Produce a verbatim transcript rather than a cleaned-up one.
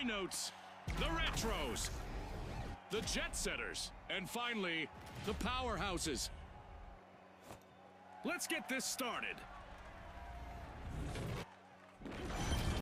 notes, the retros, the jet setters, and finally, the powerhouses. Let's get this started.